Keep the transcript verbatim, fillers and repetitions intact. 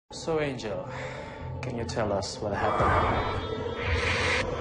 So, Angel, can you tell us what happened?